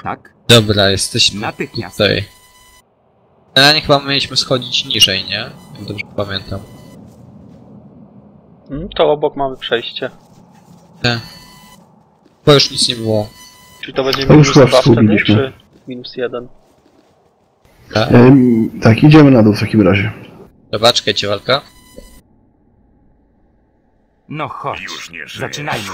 Tak? Dobra, jesteśmy Natychmiast. tutaj. Na nie chyba mieliśmy schodzić niżej, nie? Jak dobrze pamiętam. To obok mamy przejście. Tak. Bo już nic nie było. Czy to będzie To już minus chyba 2 wtedy, współbiliśmy. czy minus 1? Tak? Tak, idziemy na dół w takim razie. Dobra, czekajcie, walka. No chodź. Zaczynajmy.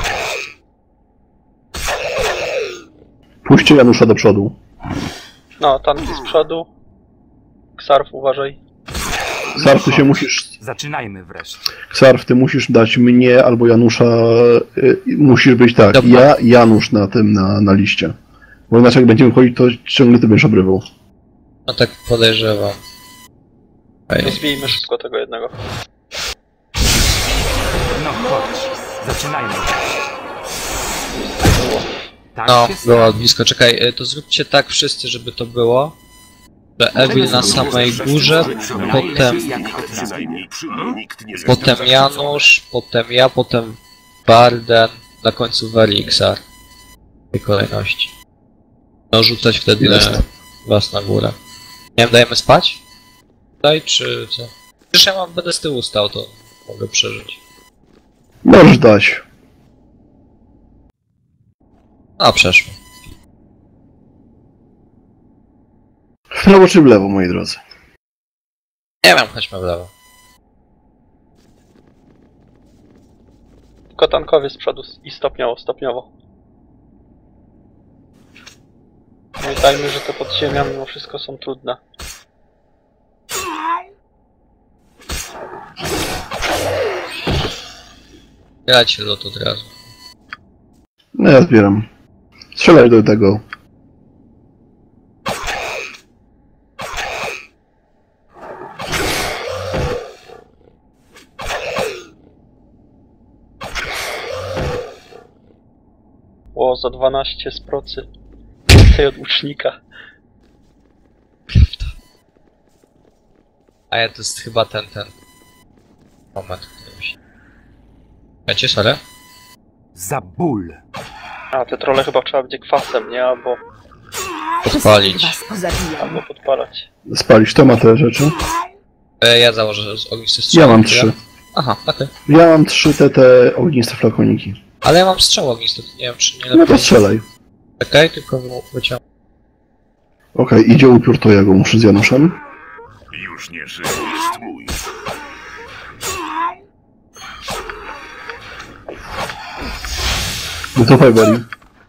Puśćcie Janusza do przodu. No, tanki z przodu. Ksarf, uważaj. Ksarf, ty się musisz... Zaczynajmy wreszcie. Ksarf, ty musisz dać mnie albo Janusza... musisz być tak, Dobra. ja, Janusz na tym, na liście. Bo inaczej jak będziemy chodzić, to ciągle ty będziesz obrywał. No tak podejrzewam. Ej. Zbijmy szybko tego jednego. No chodź. Zaczynajmy. Tak No, się było stało. blisko. Czekaj, to zróbcie tak wszyscy, żeby to było. Że Evil na samej górze, potem Janusz, potem ja, potem Barden, na końcu Velixar. W tej kolejności. No rzucać wtedy Jest. was na górę. Nie wiem, dajemy spać? Daj, czy co? Przecież ja będę z tyłu stał, to mogę przeżyć. Możesz dać. A, przeszło. W prawo czy w lewo, moi drodzy? Nie wiem, chodźmy w lewo. Tylko tankowie z przodu i stopniowo. Pamiętajmy, że te podziemia mimo wszystko są trudne. Grajcie lot od razu. No ja zbieram. Strzelaj do tego. O, za 12 z procy. Więcej od łucznika. A ja to jest chyba ten moment, który mi się... Wiecie, sorry? Za ból. A, te trolle chyba trzeba będzie kwasem, nie? Albo Podpalić. Was pozabijam. podpalać. Spalić, to ma te rzeczy. Ja założę z ognistych strzał. Ja mam 3. Aha, okej. Ja mam 3 te ogniste flakoniki. Ale ja mam strzał ognisty, nie wiem czy nie No to lepiej. strzelaj. Czekaj, tylko wyciągnę. Okej, idzie upiór, to ja go muszę z Januszem. Już nie żyje, jest mój. No to Fajberi.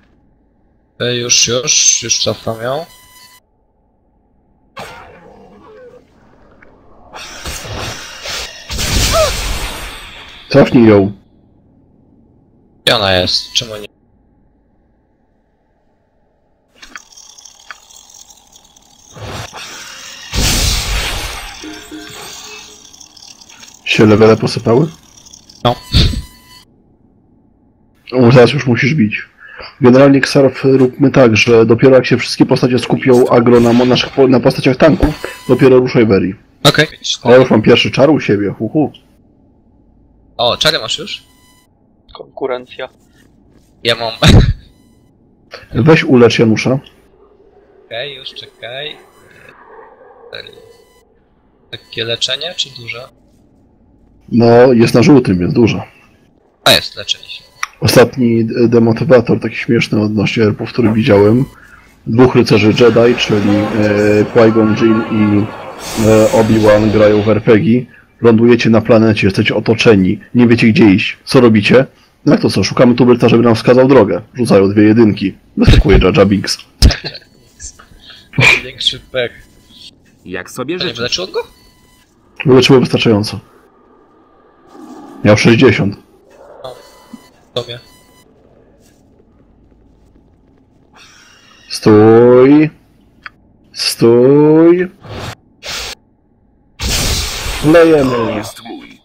Już cofam ją. Cofnij ją. Gdzie ona jest? Czemu nie? Się levele posypały? No. O, zaraz już musisz bić. Generalnie Xarf róbmy tak, że dopiero jak się wszystkie postacie skupią agro na postaciach tanków, dopiero ruszaj Veri. Okej. O, już mam pierwszy czar u siebie, O, czary masz już? Konkurencja. Ja mam. Weź ulecz Janusza. Okej, już czekaj. Takie leczenie, czy duże? No, jest na żółtym, więc dużo. A jest, leczenie się. Ostatni demotywator, taki śmieszny odnośnie erpów, który widziałem. 2 rycerzy Jedi, czyli Qui-Gon Jinn i Obi-Wan grają w RPG. Lądujecie na planecie, jesteście otoczeni, nie wiecie gdzie iść. Co robicie? No jak to co, szukamy tubylca, żeby nam wskazał drogę. Rzucają 2 jedynki. Wyskakuje Jar Jar Binks. Większy pech. Jak sobie To nie życzysz. wyleczyło go? Wyleczyło wystarczająco. Miał 60. Tobie. Stój. Stój. Lejemy. Jest mój.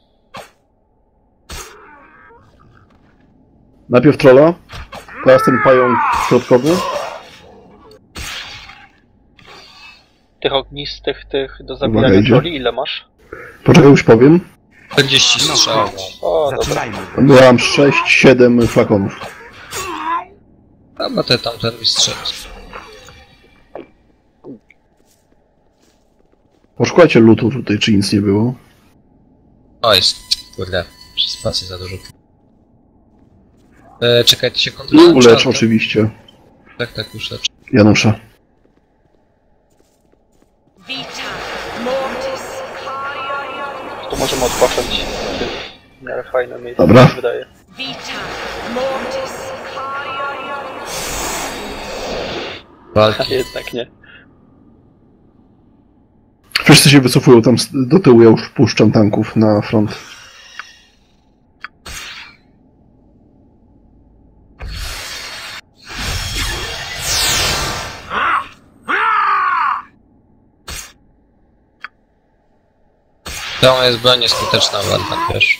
Najpierw trolla. Teraz ten pająk środkowy. Tych ognistych, tych do Uwaga, zabijania idzie. trolli, ile masz? Poczekaj, już powiem. 40 No strzał. chodź. O, dobra. Zaczynajmy. Mam 6-7 flakonów. Dobra, to tamten mi strzelił. Poszukajcie lutu tutaj, czy nic nie było. O, jest. Kurde, przez spację za dużo. Czekajcie się kontrolę. Ulecz oczywiście. Tak, już lecz. Janusza. Tu możemy odpocząć. W miarę fajne miejsce, Dobra. mi się wydaje. Walki. A jednak nie. Wszyscy się wycofują tam do tyłu, ja już wpuszczam tanków na front. To jest broń nieskuteczna, Wartan, wiesz.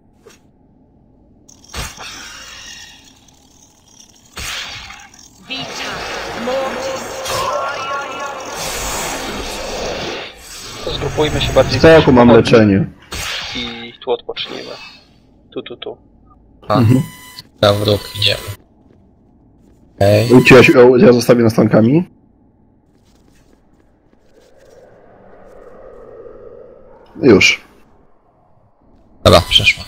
To zgrupujmy się bardziej Tak, mam pochodni leczenie. i tu odpocznijmy. Tu. A, w róg idziemy. Okej. Ja zostawię nas tankami. Już. Dobra, przeszła.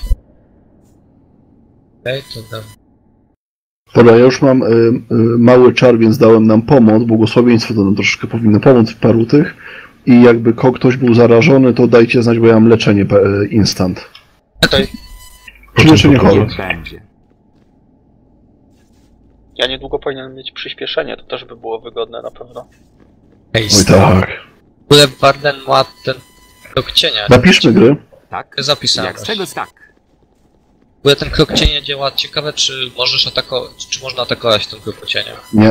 Okej, to dam. Dobra, ja już mam mały czar, więc dałem nam pomoc, błogosławieństwo, to nam troszeczkę powinno pomóc w paru tych. I jakby ktoś był zarażony, to dajcie znać, bo ja mam leczenie instant. Okej. Czy leczenie chore. Niech będzie. Ja niedługo powinienem mieć przyspieszenie, to też by było wygodne na pewno. Ej, Oj tak. w ogóle Warden ma ten krok cienia. Napiszmy gry. Tak? Zapisałem. Jak z czegoś tak. W ogóle ten krok cienia działa. Ciekawe, czy możesz atakować, czy można atakować tym kroku cienia. Nie.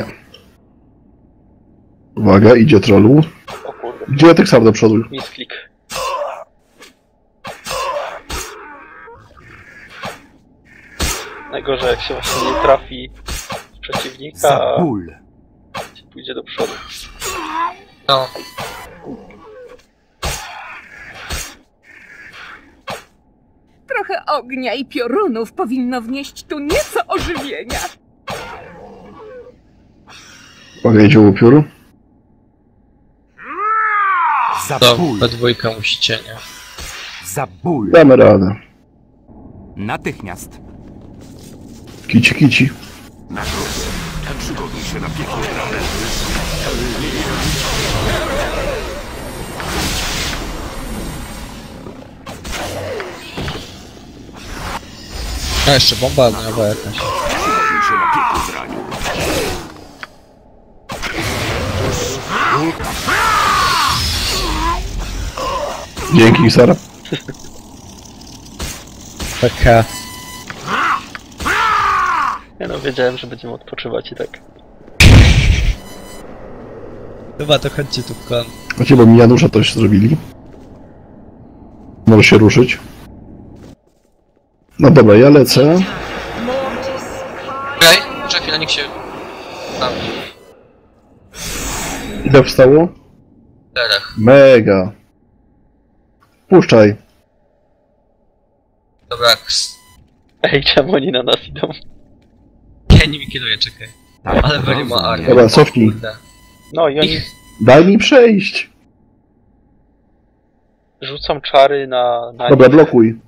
Uwaga, idzie trollu. O kurde. Gdzie Texar do przodu? Misklik. Najgorzej jak się właśnie nie trafi w przeciwnika, Za a ból. pójdzie do przodu. No, Trochę ognia i piorunów powinno wnieść tu nieco ożywienia. Uwaga, idzie upiór. Za to ból. we dwójkę musicie, nie? Za ból. Damy radę. Natychmiast. Kici, kici. Na drodze. Przygotuj się na piekło. A jeszcze bomba ogniowa jakaś. Przygotuj się na piekło, draniu. Dzięki, Sara. Taka. Ja no wiedziałem, że będziemy odpoczywać i tak. Chyba to chodźcie tu w kąt. Wiecie, bo mi Janusza coś zrobili. Może się ruszyć. No dobra, ja lecę. Okej, może chwilę niech się... Tam, Ile wstało? 4. Mega. Puszczaj. Dobra, Ej, czemu oni na nas idą? ja nimi kieruję, czekaj. Tak, Ale będzie ma rozumiem. armię. Dobra, cofnij. Kurde. No i oni Ich... Daj mi przejść. rzucą czary na Dobra, nich. blokuj.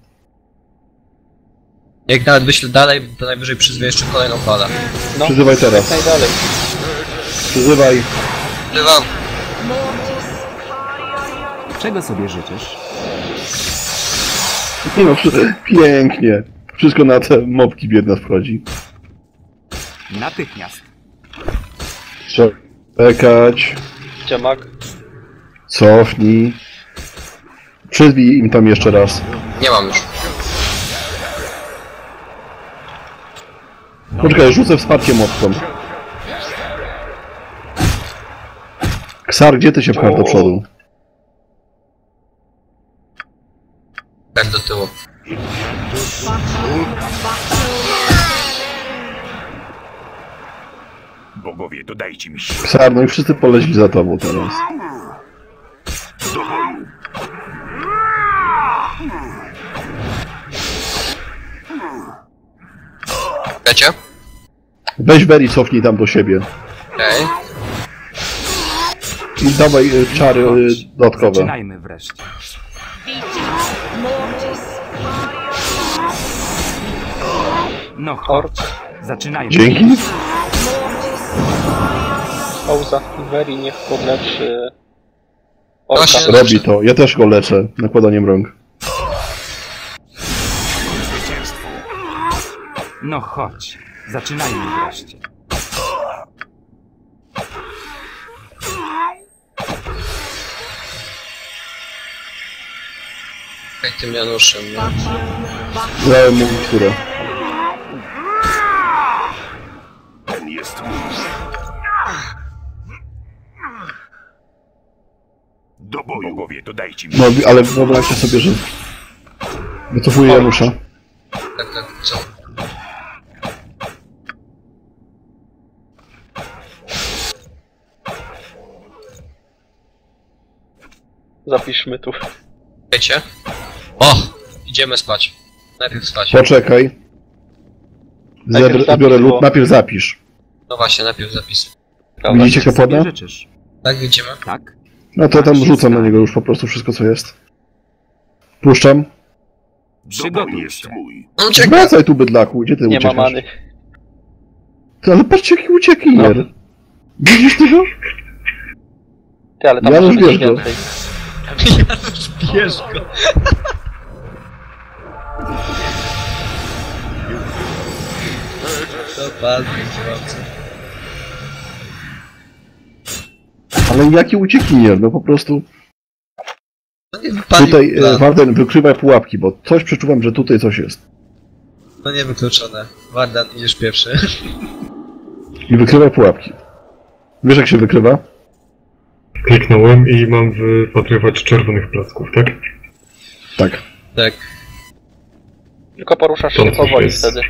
Jak nawet wyślę dalej, to najwyżej przyzwie jeszcze kolejną falę. No, Przyzywaj teraz. jak najdalej. Przyzywaj. Bywam. Czego sobie życzysz? Nie no, pięknie. Wszystko na te mopki biedna wchodzi. Natychmiast. Czekać. Gdzie mag? Cofnij. Przyzwij im tam jeszcze raz. Nie mam już. Poczekaj, rzucę wsparcie mopką. Ksar, gdzie ty się pchasz do przodu? Tak do tyłu. Bogowie, dodajcie mi sił. Ksar, no i wszyscy poleźli za tobą teraz. Do boju. Wiecie? Weź Beri, cofnij tam do siebie. Okej. I dawaj czary dodatkowe. Zaczynajmy wreszcie. No chodź. Zaczynajmy. Dzięki. Pauza. Veri niech podleczy... Orka. Właśnie. Robi to. Ja też go leczę nakładaniem rąk. No chodź. Zaczynajmy wreszcie. Okej, tym Januszem, no. Dałem mu miksturę. Ten jest mój. Do boju. Bogowie, to dajcie mi No, ale wyobraźcie sobie, że wycofuję Janusza. Tak, co? Zapiszmy tu. Wiecie? O! Idziemy spać. Najpierw spać. Poczekaj. Najpierw Zbiorę zapisz, lód, bo- najpierw zapisz. No właśnie, najpierw zapis. Prawda? Widzicie Czego sobie kapłana? życzysz? Tak, widzimy? Tak? No to ja tam rzucam na niego już po prostu wszystko co jest. Puszczam. Do boju Przygotuj jest się. mój. On ucieka! Wracaj tu bydlaku, gdzie ty Nie ma uciekasz? many. Ty, ale patrzcie jaki uciekinier. No. Widzisz tego? Ty, ale tam Janusz, może być bierz go. więcej. Bierz go! To bardzo działające. Ale jaki uciekinier, no po prostu. No nie wypalił Tutaj plan. Warden wykrywaj pułapki, bo coś przeczuwam, że tutaj coś jest. No nie wykluczone. Wardan, idziesz pierwszy. I wykrywaj pułapki. Wiesz jak się wykrywa? Kliknąłem i mam wypatrywać czerwonych placków, tak? Tak. Tak. Tylko poruszasz To się coś powoli jest. wtedy.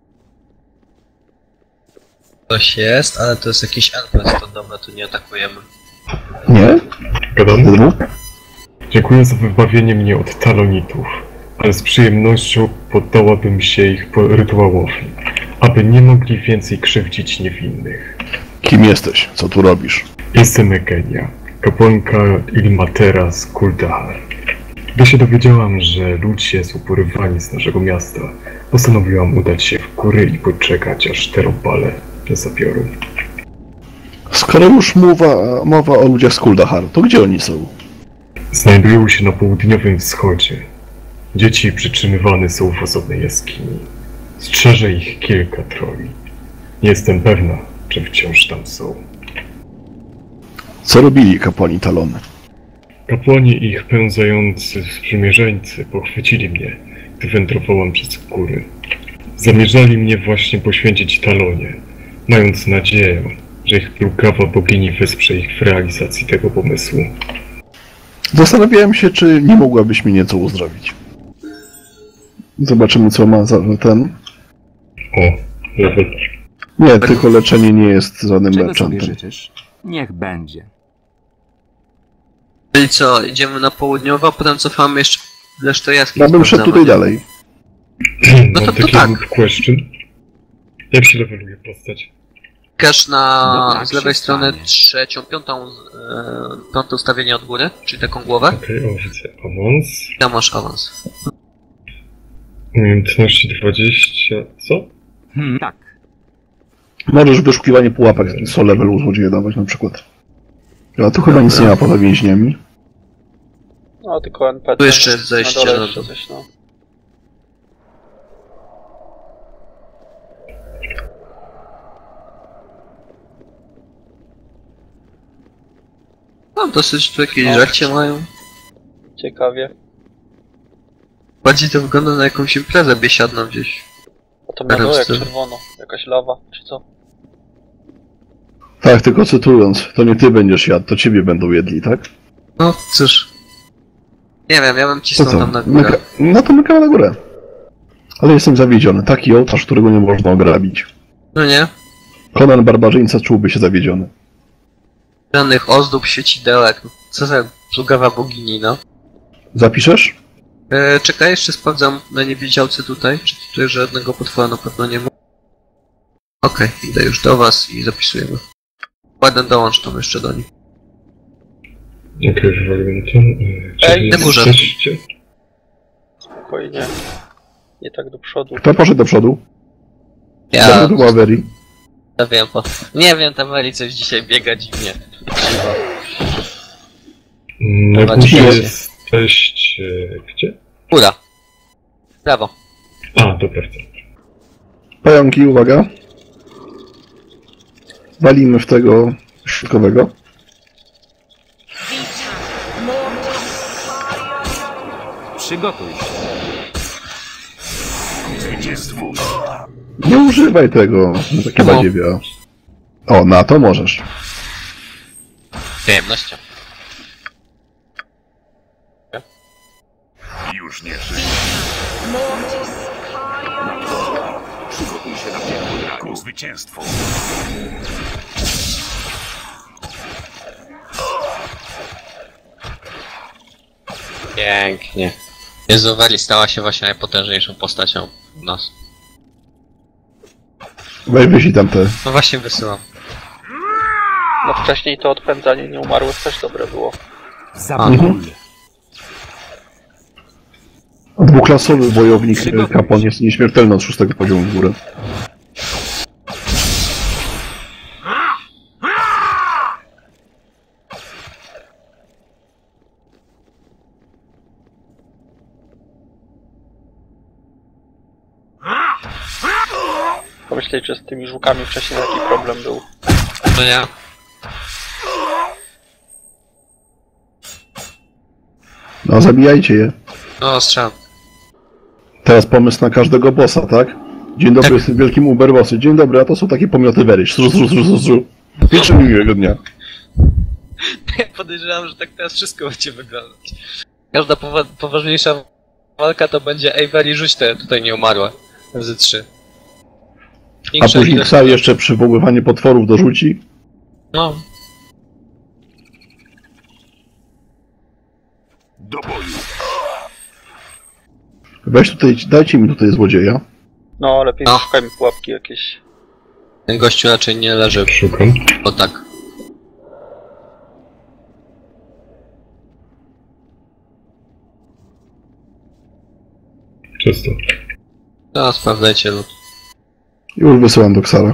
Coś jest, ale to jest jakiś NPC, to dobra, tu nie atakujemy. Nie? Gadam? Dwóch? Dziękuję za wybawienie mnie od talonitów, ale z przyjemnością poddałabym się ich rytuałowi, aby nie mogli więcej krzywdzić niewinnych. Kim jesteś? Co tu robisz? Jestem Egenia, kapłanka Ilmatera z Kuldahar. Gdy się dowiedziałam, że ludzie są porywani z naszego miasta, postanowiłam udać się w góry i poczekać, aż te robale mnie zabiorą. Skoro już mowa o ludziach z Kuldahar, to gdzie oni są? Znajdują się na południowym wschodzie. Dzieci przytrzymywane są w osobnej jaskini. Strzeże ich kilka troli. Nie jestem pewna, czy wciąż tam są. Co robili kapłani Talony? Kapłani i ich pełzający sprzymierzeńcy pochwycili mnie, gdy wędrowałam przez góry. Zamierzali mnie właśnie poświęcić Talonie, mając nadzieję, że ich plugawa bogini wesprze ich w realizacji tego pomysłu. Zastanawiałem się, czy nie mogłabyś mnie nieco uzdrowić. Zobaczymy, co ma za ten. O, level. Nie, tylko leczenie nie jest żadnym Czego sobie merchantem. życzysz? Niech będzie. Czyli co, idziemy na południowo, a potem cofamy jeszcze resztę jaskiń. Ja bym szedł sprawdzamy, tutaj nie? dalej. No to Mam taki tak. question. Jak się leveluje postać? Klikasz na Dobra, z lewej się strony stanie. trzecią, piąte ustawienie od góry, czyli taką głowę. Okej, o, widzę. Awans. Tam masz awans. Umiejętności 20. Co? Tak. Możesz wyszukiwanie pułapek co level u złodzieja dawać na przykład. A tu chyba nic nie ma poza więźniami. No, tylko NPC. Tu jeszcze jest zejście Na dole na jeszcze dół. coś, no. No dosyć tu jakieś No. żarcie mają. Ciekawie. Bardziej to wygląda na jakąś imprezę biesiadną gdzieś. A to miało jak Teraz to- czerwono. Jakaś lawa, czy co? Tak, tylko cytując, to nie ty będziesz jadł, to ciebie będą jedli, tak? No cóż. Nie wiem, ja bym To cisnął co? tam na górę. No to mykamy na górę. Ale jestem zawiedziony. Taki ołtarz, którego nie można ograbić. No nie? Conan Barbarzyńca czułby się zawiedziony. Żadnych ozdób, świecidełek. Co za plugawa bogini, no. Zapiszesz? Czekaj, jeszcze sprawdzam na niewidzialcy tutaj, czy tutaj żadnego potwora na pewno nie ma. Okej, idę już do was i zapisujemy. Ładnie dołącz tam jeszcze do nich. Okej, wywaliłem ten. Gdzie Ej, na górze. jesteście? Spokojnie. Nie tak do przodu. Kto poszedł do przodu? Ja Do Avery. wiem, bo... Nie wiem, ta Meli coś dzisiaj biega dziwnie. Na Dobra, górze dziękuję. jesteście... Gdzie? Góra. Brawo. A, dobra, chcę. Pająki, uwaga. Walimy w tego środkowego. Przygotuj się. Zwycięstwo. Nie używaj tego, takie No. badziewia. O, na to możesz. Przyjemnością. Już nie żyje. Przygotuj się na piekło draku. Zwycięstwo. Pięknie. Jezu, Weli stała się właśnie najpotężniejszą postacią u nas. Weź wyślij tam te. No właśnie wysyłam. No wcześniej to odpędzanie nieumarłych też dobre było. Zabój. Dwuklasowy wojownik kapłan jest nieśmiertelny od 6 poziomu w górę. Pomyśleć, że z tymi żukami wcześniej taki problem był. No nie? No, zabijajcie je. No, strzelam. Teraz pomysł na każdego bossa, tak? Dzień dobry, Tak. jestem wielkim Uberbossy. Dzień dobry, a to są takie pomioty Wery. Życzę miłego dnia. Ja podejrzewam, że tak teraz wszystko będzie wyglądać. Każda poważniejsza walka to będzie Avery, rzuć te tutaj nieumarłe. Razy 3. A później Ksar jeszcze przywoływanie potworów dorzuci. No. Do boju. Weź tutaj, dajcie mi tutaj złodzieja. No, lepiej No. szukajmy pułapki jakieś. Ten gościu raczej nie leży. Szukam. O tak. Czysto. No, sprawdzajcie lód. Już wysyłam do Ksara.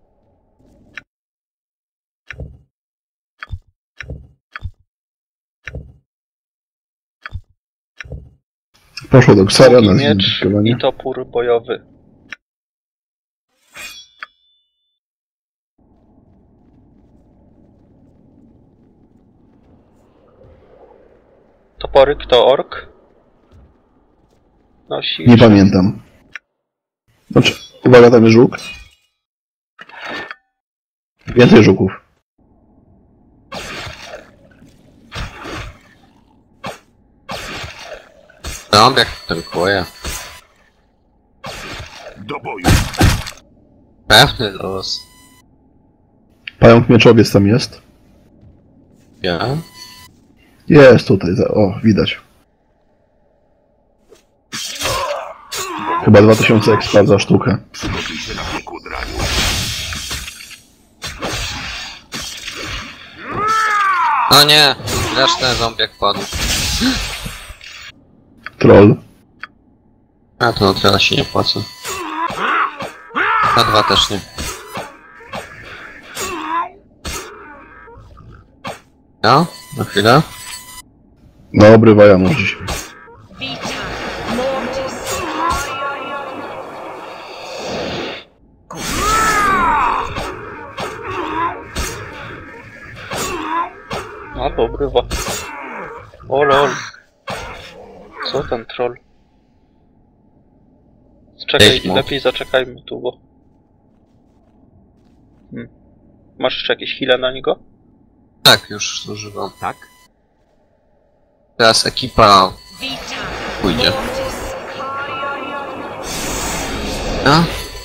Poszło do Ksara Długi na miecz zidentyfikowanie. i topór bojowy. Topory, kto ork? Nosi. Nie pamiętam. Znaczy, uwaga, tam jest żuk. Więcej żuków. No, jak tankuje. Do boju. Pewny los. Pająk mieczowiec tam jest. Ja? Jest tutaj, o, widać. Chyba 2000 expa za sztukę. Przygotuj się na piekło draku. No nie, straszny zombiak padł. Troll. A to teraz się nie płacę. Na 2 też nie. No, na chwilę. No, obrywa Janusz dzisiaj. No dobry wa. O lol. Co ten troll? Czekaj, Ej, no. lepiej zaczekajmy tu, bo... Masz jeszcze jakieś heale na niego? Tak, już zużywam. Tak? Teraz ekipa pójdzie. No.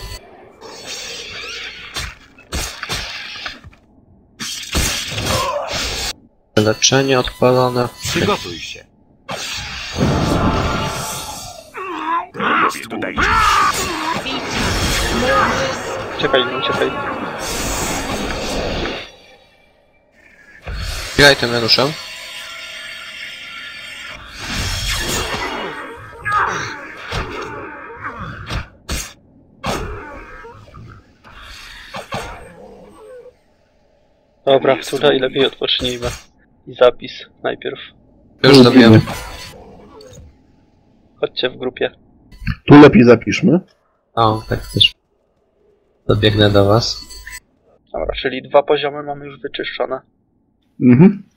Leczenie odpalone. Przygotuj się. Bogowie, to dajcie. Czekaj, nie uciekaj. Graj tym Januszem. Dobra, tutaj lepiej odpocznijmy. I zapis najpierw. Już to wiem. Chodźcie w grupie. Tu lepiej zapiszmy. O, tak też. Dobiegnę do was. Dobra, czyli 2 poziomy mamy już wyczyszczone. Mhm.